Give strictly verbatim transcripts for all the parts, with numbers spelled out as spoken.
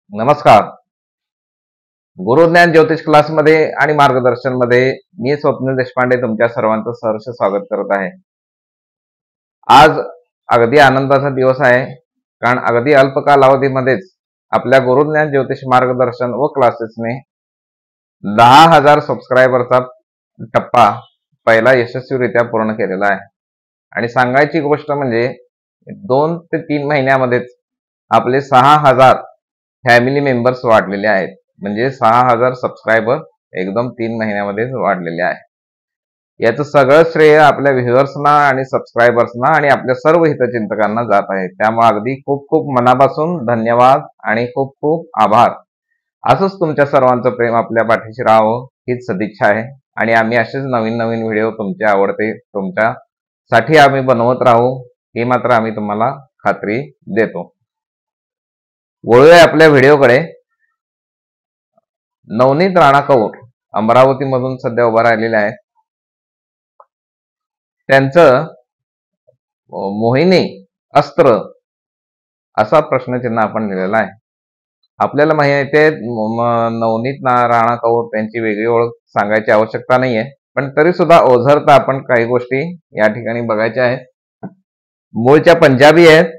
नमस्कार. गुरुज्ञान ज्योतिष क्लासमध्ये आणि मार्गदर्शनमध्ये मी स्वप्नील देशपांडे तुमच्या सर्वांचं सहर्ष स्वागत करत आहे. आज अगदी आनंदाचा दिवस आहे, कारण अगदी अल्प कालावधीमध्येच आपल्या गुरुज्ञान ज्योतिष मार्गदर्शन व क्लासेसने दहा हजार सबस्क्रायबरचा टप्पा पहिला यशस्वीरित्या पूर्ण केलेला आहे. आणि सांगायची गोष्ट म्हणजे दोन ते तीन महिन्यामध्येच आपले सहा हजार फॅमिली मेंबर्स वाढलेले आहेत. म्हणजे सहा हजार सबस्क्रायबर एकदम तीन महिन्यामध्येच वाढलेले आहे. याचं सगळं श्रेय आपल्या व्ह्युअर्सना आणि सबस्क्रायबर्सना आणि आपल्या सर्व हितचिंतकांना जात आहे. त्यामुळे अगदी खूप खूप मनापासून धन्यवाद आणि खूप खूप आभार. असंच तुमच्या सर्वांचं प्रेम आपल्या पाठीशी राहावं हीच सदिच्छा आहे. आणि आम्ही असेच नवीन नवीन व्हिडिओ तुमचे आवडते तुमच्यासाठी आम्ही बनवत राहू ही मात्र आम्ही तुम्हाला खात्री देतो. वळूया आपल्या व्हिडिओकडे. नवनीत राणा कौर अमरावती मधून सध्या उभा राहिलेले आहेत. त्यांचं मोहिनी अस्त्र असा प्रश्नचिन्ह आपण लिहिलेला आहे. आपल्याला माहिती आहे नवनीत राणा कौर त्यांची वेगळी ओळख सांगायची आवश्यकता नाहीये, पण तरी सुद्धा ओझरता आपण काही गोष्टी या ठिकाणी बघायच्या आहेत. मूळच्या पंजाबी आहेत.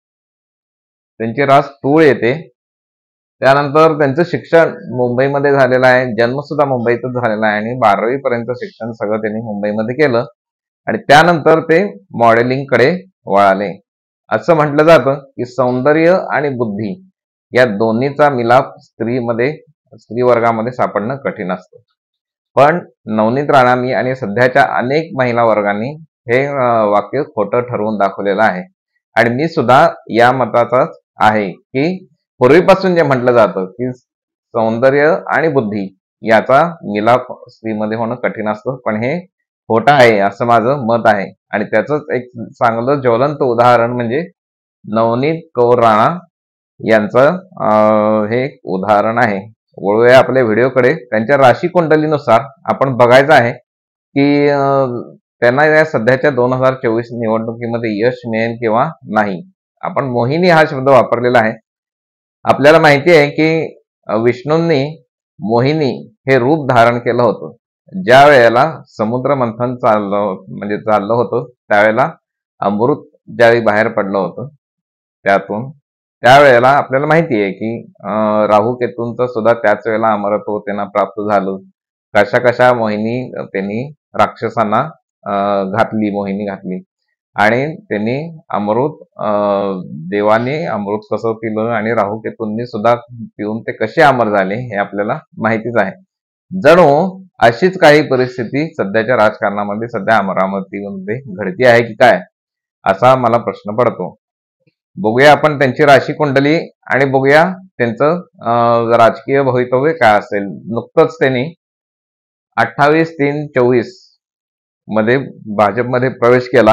त्यांची रास तूळ येते. त्यानंतर त्यांचं शिक्षण मुंबईमध्ये झालेलं आहे. जन्म सुद्धा मुंबईतच झालेला आहे आणि बारावी पर्यंत शिक्षण सगळं त्यांनी मुंबईमध्ये केलं आणि त्यानंतर ते मॉडेलिंगकडे वळाले. असं म्हटलं जातं की सौंदर्य आणि बुद्धी या दोन्हीचा मिलाप स्त्रीमध्ये स्त्री वर्गामध्ये सापडणं कठीण असतं. पण नवनीत राणांनी आणि सध्याच्या अनेक महिला वर्गांनी हे वाक्य खोटं ठरवून दाखवलेलं आहे. आणि मी सुद्धा या मताचाच आहे की पूर्वीपासून जे म्हटलं जातं की सौंदर्य आणि बुद्धी याचा मिलाप स्त्रीमध्ये होणं कठीण असतं, पण हे खोटं आहे असं माझं मत आहे. आणि त्याचंच एक चांगलं ज्वलंत उदाहरण म्हणजे नवनीत कौर राणा यांचं हे उदाहरण आहे. वळूया आपल्या व्हिडिओकडे. त्यांच्या राशी कुंडलीनुसार आपण बघायचं आहे की त्यांना या सध्याच्या दोन हजार चोवीस निवडणुकीमध्ये यश मिळेल किंवा नाही. आपण मोहिनी हा शब्द वापरलेला आहे. आपल्याला माहिती आहे की विष्णूंनी मोहिनी हे रूप धारण केलं होतं. ज्या वेळेला समुद्र मंथन चाललं म्हणजे चाललं होतं त्यावेळेला अमृत ज्यावेळी बाहेर पडलं होतं त्यातून त्यावेळेला आपल्याला माहिती आहे की राहू केतूंचं सुद्धा त्याच वेळेला अमरत्व त्यांना प्राप्त झालं. कशा कशा मोहिनी त्यांनी राक्षसांना घातली मोहिनी घातली आणि त्यांनी अमृत देवाने अमृत कसं पिलं आणि राहू केतूंनी सुद्धा पिऊन ते कसे अमर झाले हे आपल्याला माहितीच आहे. जणू अशीच काही परिस्थिती सध्याच्या राजकारणामध्ये सध्या अमरावतीमध्ये घडती आहे की काय असा मला प्रश्न पडतो. बघूया आपण त्यांची राशी कुंडली आणि बघूया त्यांचं राजकीय भवितव्य काय असेल. नुकतंच त्यांनी अठ्ठावीस तीन चोवीस मध्ये भाजपमध्ये प्रवेश केला.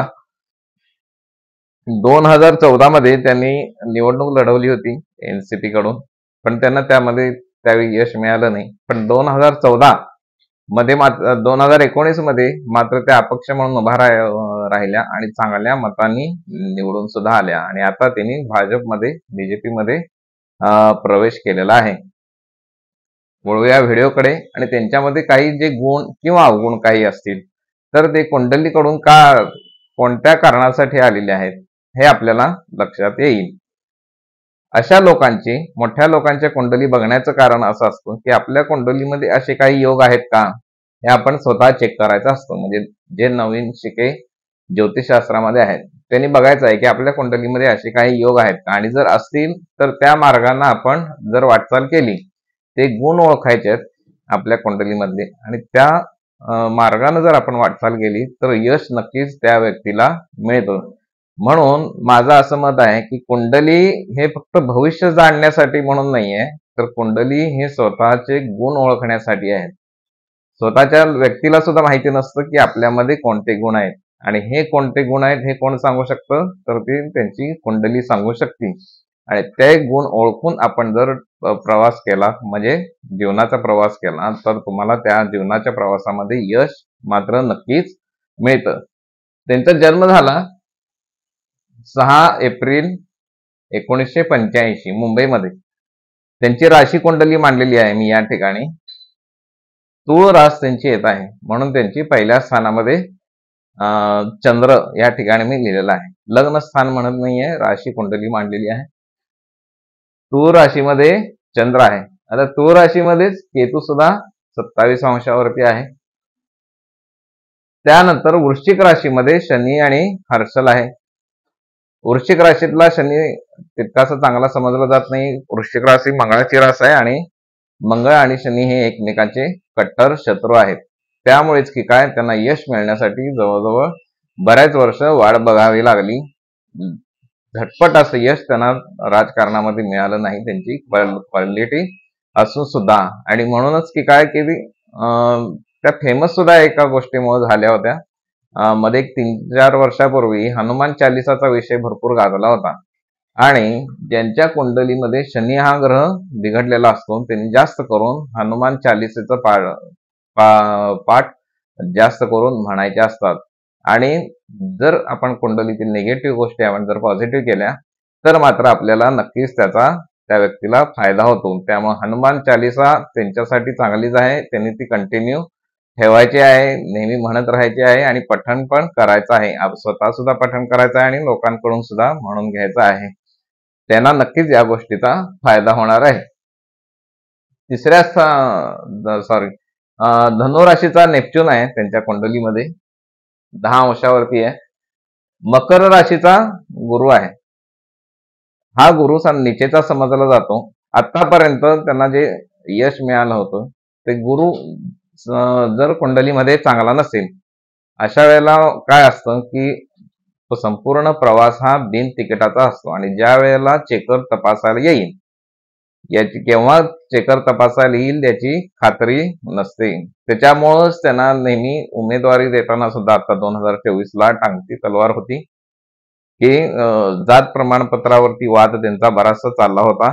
दोन हजार चौदा मध्ये त्यांनी निवडणूक लढवली होती एनसीपी कडून, पण त्यांना त्यामध्ये त्यावेळी यश मिळालं नाही. पण दोन हजार चौदा मध्ये मात्र दोन हजार एकोणीस मध्ये मात्र त्या अपक्ष म्हणून उभा राहिल्या आणि चांगल्या मतांनी निवडून सुद्धा आल्या आणि आता त्यांनी भाजपमध्ये बीजेपी मध्ये प्रवेश केलेला आहे. वळूया व्हिडिओकडे. आणि त्यांच्यामध्ये काही जे गुण किंवा अवगुण काही असतील तर ते कुंडलीकडून का कोणत्या कारणासाठी आलेले आहेत हे आपल्याला लक्षात येईल. अशा लोकांची मोठ्या लोकांच्या कुंडली बघण्याचं कारण असं असतं की आपल्या कुंडलीमध्ये असे काही योग आहेत का हे आपण स्वतः चेक करायचं असतं. म्हणजे जे नवीन शिके ज्योतिषशास्त्रामध्ये आहेत त्यांनी बघायचं आहे की आपल्या कुंडलीमध्ये असे काही योग आहेत का, आणि जर असतील तर त्या मार्गाने आपण जर वाटचाल केली ते गुण ओळखायचे आहेत आपल्या कुंडलीमधले आणि त्या मार्गाने जर आपण वाटचाल केली तर यश नक्कीच त्या व्यक्तीला मिळतं. म्हणून माझं असं मत आहे की कुंडली हे फक्त भविष्य जाणण्यासाठी म्हणून नाहीये, तर कुंडली हे स्वतःचे गुण ओळखण्यासाठी आहे. स्वतःच्या व्यक्तीला सुद्धा माहिती नसतं की आपल्यामध्ये कोणते गुण आहेत आणि हे कोणते गुण आहेत हे कोण सांगू शकतं, तर ती त्यांची कुंडली सांगू शकते. आणि ते गुण ओळखून आपण जर प्रवास केला म्हणजे जीवनाचा प्रवास केला तर तुम्हाला त्या जीवनाच्या प्रवासामध्ये यश मात्र नक्कीच मिळतं. त्यांचा जन्म झाला सहा एप्रिल एकोणीसशे पंच्याऐंशी मुंबईमध्ये. त्यांची राशी कुंडली मांडलेली आहे मी या ठिकाणी. तूळ रास त्यांची येत आहे, म्हणून त्यांची पहिल्या स्थानामध्ये अं चंद्र या ठिकाणी मी लिहिलेला आहे. लग्न स्थान म्हणत नाहीये, राशी कुंडली मांडलेली आहे. तूळ राशीमध्ये चंद्र आहे. आता तूळ राशीमध्येच केतू सुद्धा सत्तावीस अंशावरती आहे. त्यानंतर वृश्चिक राशीमध्ये शनी आणि हर्षल आहे. वृश्चिक राशीतला शनी तितकासा चांगला समजला जात नाही. वृश्चिक राशी मंगळाची रास आहे आणि मंगळ आणि शनी हे एकमेकांचे कट्टर शत्रू आहेत. त्यामुळेच की काय त्यांना यश मिळण्यासाठी जवळजवळ बऱ्याच वर्ष वाट बघावी लागली. झटपट असं यश त्यांना राजकारणामध्ये मिळालं नाही, त्यांची क्वालिटी असून सुद्धा. आणि म्हणूनच की काय की त्या फेमस सुद्धा एका गोष्टीमुळे झाल्या होत्या. मध्ये एक तीन चार वर्षापूर्वी हनुमान चालिसाचा विषय भरपूर गाजला होता. आणि ज्यांच्या कुंडलीमध्ये शनी हा ग्रह बिघडलेला असतो त्यांनी जास्त करून हनुमान चालिसेचं पाठ पाठ जास्त करून म्हणायचे असतात. आणि जर आपण कुंडलीतील निगेटिव्ह गोष्टी आपण जर पॉझिटिव्ह केल्या तर मात्र आपल्याला नक्कीच त्याचा त्या व्यक्तीला फायदा होतो. त्यामुळे हनुमान चालिसा त्यांच्यासाठी चांगलीच आहे, त्यांनी ती कंटिन्यू ठेवायची आहे, नेहमी म्हणत राहायची आहे आणि पठण पण करायचं आहे. स्वतः सुद्धा पठण करायचं आहे आणि लोकांकडून सुद्धा म्हणून घ्यायचं आहे. त्यांना नक्कीच या गोष्टीचा फायदा होणार आहे. तिसऱ्या सॉरी धनुराशीचा नेपच्यून आहे त्यांच्या कुंडलीमध्ये, दहा अंशावरती आहे. मकर राशीचा गुरु आहे. हा गुरु निचेचा समजला जातो. आतापर्यंत त्यांना जे यश मिळालं होतं ते गुरु जर कुंडलीमध्ये चांगला नसेल अशा वेळेला काय असतं की तो संपूर्ण प्रवास हा बिन तिकिटाचा असतो. आणि ज्या वेळेला चेकर तपासायला येईल याची केव्हा चेकर तपासायला येईल याची खात्री नसते. त्याच्यामुळेच त्यांना नेहमी उमेदवारी देताना सुद्धा आता दोन हजार चोवीस ला टांगती तलवार होती की जात प्रमाणपत्रावरती वाद त्यांचा बराचसा चालला होता.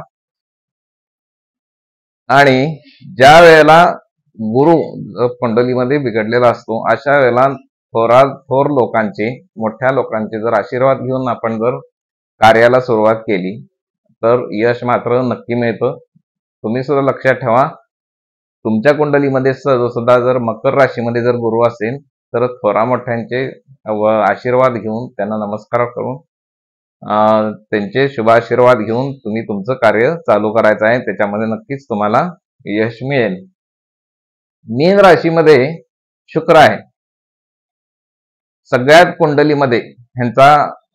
आणि ज्या वेळेला गुरु कुंडलीमध्ये बिघडलेला असतो अशा वेळेला थोरा थोर लोकांचे मोठ्या लोकांचे जर आशीर्वाद घेऊन आपण जर कार्याला सुरुवात केली तर यश मात्र नक्की मिळतं. तुम्ही सुद्धा लक्षात ठेवा, तुमच्या कुंडलीमध्ये सुद्धा जर मकर राशीमध्ये जर गुरु असेल तर थोरा मोठ्यांचे आशीर्वाद घेऊन त्यांना नमस्कार करून त्यांचे शुभाशीर्वाद घेऊन तुम्ही तुमचं कार्य चालू करायचं आहे. त्याच्यामध्ये नक्कीच तुम्हाला यश मिळेल. मीन राशीमध्ये शुक्र आहे. सगळ्यात कुंडलीमध्ये ह्यांचा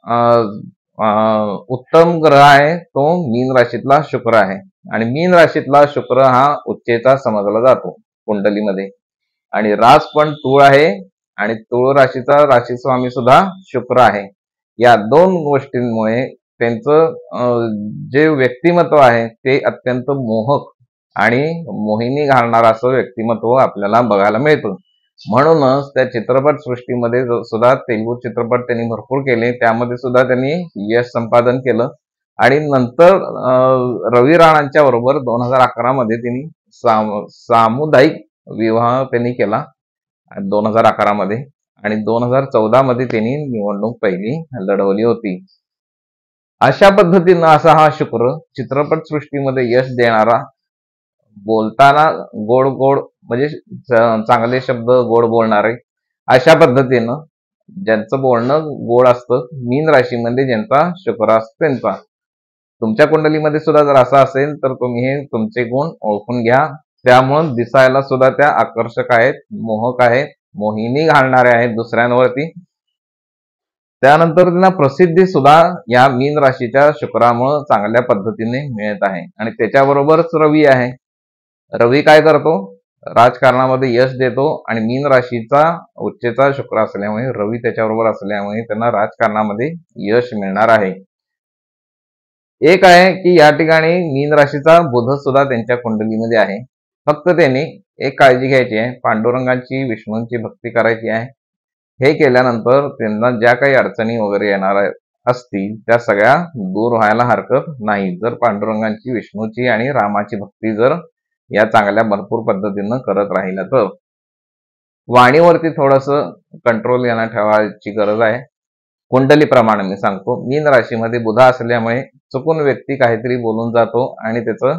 उत्तम ग्रह आहे तो मीन राशीतला शुक्र आहे. आणि मीन राशीतला शुक्र हा उच्चेचा समजला जातो कुंडलीमध्ये. आणि रास पण तूळ आहे आणि तूळ राशीचा राशी स्वामी सुद्धा शुक्र आहे. या दोन गोष्टींमुळे त्यांचं जे व्यक्तिमत्व आहे ते अत्यंत मोहक आणि मोहिनी घालणारं असं व्यक्तिमत्व आपल्याला बघायला मिळतं. म्हणूनच त्या चित्रपट सृष्टीमध्ये सुद्धा तेलुगू चित्रपट त्यांनी भरपूर केले, त्यामध्ये सुद्धा त्यांनी यश संपादन केलं. आणि नंतर रवी राणांच्या बरोबर दोन हजार अकरा मध्ये त्यांनी साम सामुदायिक विवाह त्यांनी केला दोन हजार अकरा मध्ये. आणि दोन हजार चौदा मध्ये त्यांनी निवडणूक पहिली लढवली होती. अशा पद्धतीनं असा हा शुक्र चित्रपट सृष्टीमध्ये यश देणारा, बोलताना गोड गोड म्हणजे चांगले शब्द गोड बोलणारे, अशा पद्धतीनं ज्यांचं बोलणं गोड असतं, मीन राशीमध्ये ज्यांचा शुक्र असतो त्यांचा. तुमच्या कुंडलीमध्ये सुद्धा जर असं असेल तर तुम्ही हे तुमचे गुण ओळखून घ्या. त्यामुळे दिसायला सुद्धा त्या आकर्षक आहेत, मोहक आहेत, मोहिनी घालणारे आहेत दुसऱ्यांवरती. त्यानंतर त्यांना प्रसिद्धी सुद्धा या मीन राशीच्या शुक्रामुळे चांगल्या पद्धतीने मिळत आहे. आणि त्याच्याबरोबरच रवी आहे. रवी काय करतो? राजकारणामध्ये यश देतो. आणि मीन राशीचा उच्चेचा शुक्र असल्यामुळे रवी त्याच्याबरोबर असल्यामुळे त्यांना राजकारणामध्ये यश मिळणार आहे. एक आहे की या ठिकाणी मीन राशीचा बुध सुद्धा त्यांच्या कुंडलीमध्ये आहे. फक्त त्यांनी एक काळजी घ्यायची आहे, पांडुरंगाची विष्णूंची भक्ती करायची आहे. हे केल्यानंतर त्यांना ज्या काही अडचणी वगैरे येणार असतील त्या सगळ्या दूर व्हायला हरकत नाही, जर पांडुरंगाची विष्णूची आणि रामाची भक्ती जर या चांगल्या भरपूर पद्धतीनं करत राहिलं तर. वाणीवरती थोडस कंट्रोल यांना ठेवायची गरज आहे. कुंडलीप्रमाणे मी सांगतो, मीन राशीमध्ये बुध असल्यामुळे चुकून व्यक्ती काहीतरी बोलून जातो आणि त्याचं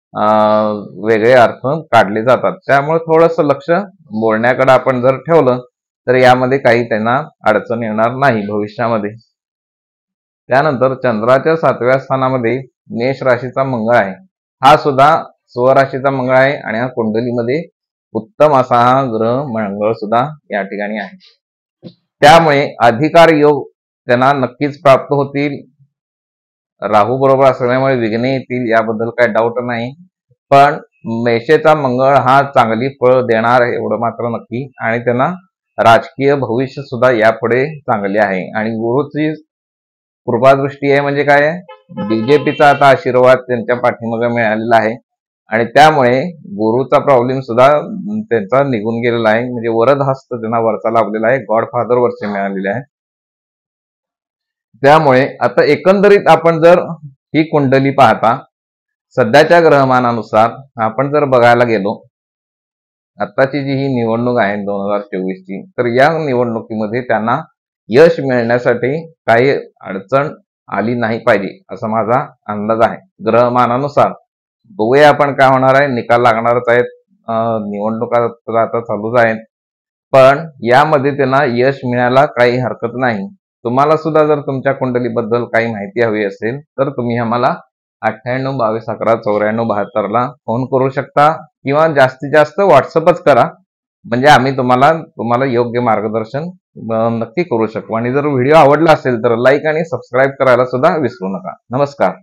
वेगळे अर्थ काढले जातात. त्यामुळे थोडंसं लक्ष बोलण्याकडे आपण जर ठेवलं तर यामध्ये काही त्यांना अडचण येणार नाही भविष्यामध्ये. त्यानंतर चंद्राच्या सातव्या स्थानामध्ये मेष राशीचा मंगळ आहे. हा सुद्धा स्वराशीचा मंगळ आहे आणि हा कुंडलीमध्ये उत्तम असा हा ग्रह मंगळ सुद्धा या ठिकाणी आहे. त्यामुळे अधिकार योग त्यांना नक्कीच प्राप्त होतील. राहू बरोबर असल्यामुळे विघ्न येतील, याबद्दल काही डाऊट नाही. पण मेषेचा मंगळ हा चांगली फळ देणार एवढं मात्र नक्की. आणि त्यांना राजकीय भविष्य सुद्धा यापुढे चांगले आहे. आणि गुरुची कृपादृष्टी आहे म्हणजे काय, बीजेपीचा आता आशीर्वाद त्यांच्या पाठीमागे मिळालेला आहे. आणि त्यामुळे गुरुचा प्रॉब्लेम सुद्धा त्यांचा निघून गेलेला आहे. म्हणजे वरद हस्त त्यांना वरचा लाभलेला आहे, गॉडफादर वरचे मिळालेले आहे. त्यामुळे आता एकंदरीत आपण जर ही कुंडली पाहता सध्याच्या ग्रहमानानुसार आपण जर बघायला गेलो, आताची जी ही निवडणूक आहे दोन हजार चोवीस ची, तर या निवडणुकीमध्ये त्यांना यश मिळण्यासाठी काही अडचण आली नाही पाहिजे असा माझा अंदाज आहे ग्रहमानानुसार. बघूया आपण काय होणार आहे, निकाल लागणारच आहेत, निवडणुका तर आता चालूच आहेत. पण यामध्ये त्यांना यश मिळायला काही हरकत नाही. तुम्हाला सुद्धा जर तुमच्या कुंडलीबद्दल काही माहिती हवी असेल तर तुम्ही आम्हाला अठ्ठ्याण्णव बावीस अकरा चौऱ्याण्णव बहात्तर ला फोन करू शकता किंवा जास्तीत जास्त व्हॉट्सअपच करा. म्हणजे आम्ही तुम्हाला तुम्हाला योग्य मार्गदर्शन नक्की करू शकू. आणि जर व्हिडिओ आवडला असेल तर लाईक आणि सबस्क्राईब करायला सुद्धा विसरू नका. नमस्कार.